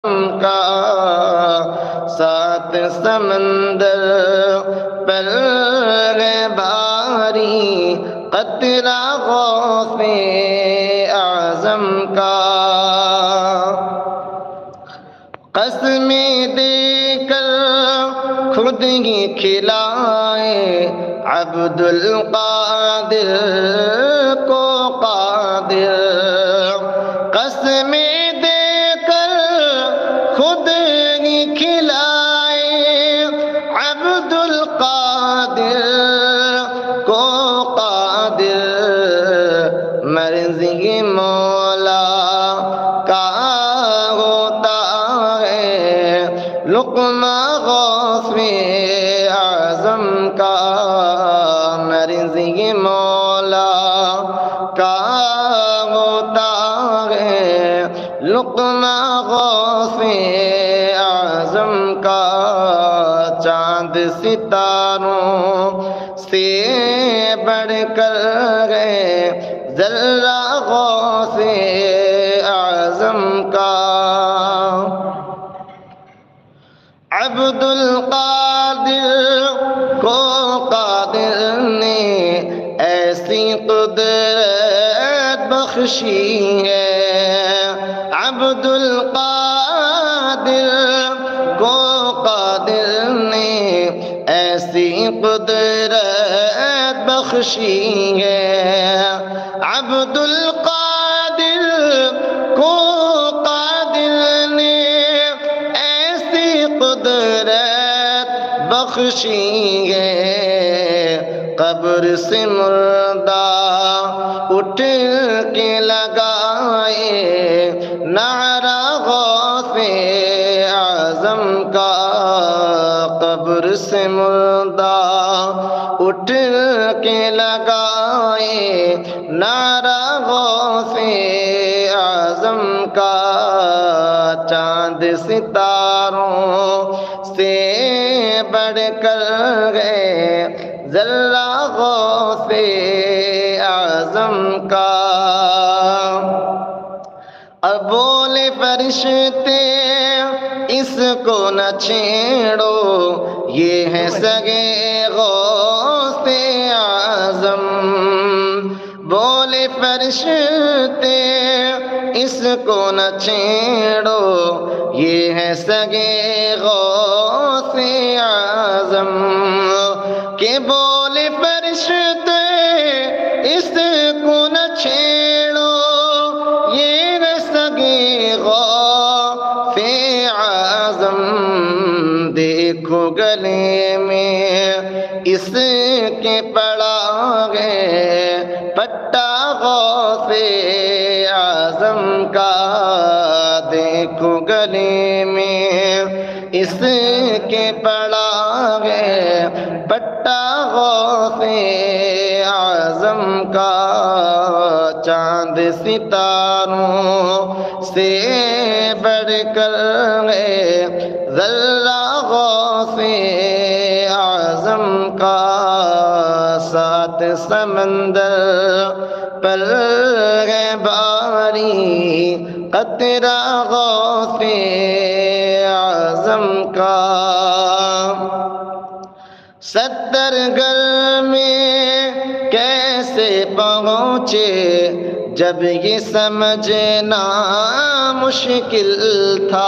کا سات سمندر پر باری قطرہ غوث اعظم کا قسمیں دے کر خود ہی کھلائے عبد القادر کو قادر قسمیں دے کر خود ہی کھلائے عبد القادر کو قادر مرضی مولا کا ہوتا ہے لقمہ غوث اعظم کا مرضی مولا کا ہوتا ہے لقمہ غوث اعظم کا چاند ستاروں سے بڑھ کر ہے ذرہ غوث اعظم کا عبد القادر کو قادر نے ایسی قدرت بخشی ہے عبد القادر کو قادر نے ایسی قدرت بخشی ہے عبد القادر کو قادر نے ایسی قدرت بخشی ہے قبر سے مردہ اٹھ کے لگائے نعرہ غوث اعظم کا قبر سے مردہ اٹھ کے لگائے نعرہ غوث اعظم کا چاند ستاروں سے بڑھ کر گئے ذرہ غوث اعظم کا اب بولے فرشتے اس کو نہ چھیڑو یہ ہے سگے غوث اعظم بولے فرشتے اس کو نہ چھیڑو یہ ہے سگے غوث اعظم کہ بولے فرشتے اس کو نہ چھیڑو یہ ہے سگے غوث اعظم دیکھو گلے میں اس کے پڑا ہے پٹا غوث اعظم کا دیکھو گلے میں اس کے پڑا ہے پٹا غوث اعظم کا چاند ستاروں سے بڑھ کر ہے ذرہ غوث اعظم کا سات سمندر پر ہے باری قطرہ غوث اعظم کا 70 گھر میں کیسے پہنچے جب یہ سمجھنا مشکل تھا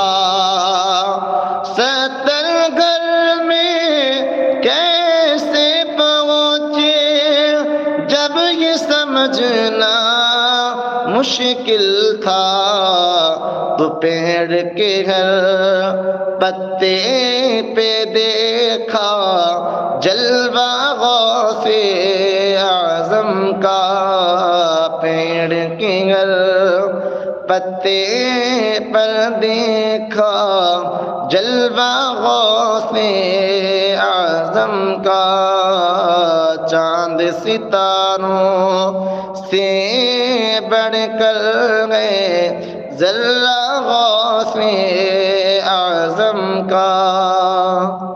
70 گھر میں کیسے پہنچے جب یہ سمجھنا مشکل تھا تو پیڑ کے ہر پتے پہ دیکھا جلوہ غوث اعظم کا پیڑ کے ہر پتے پر دیکھا جلوہ غوث اعظم کا چاند ستاروں سے بڑھ کر ہے ذرہ غوث اعظم کا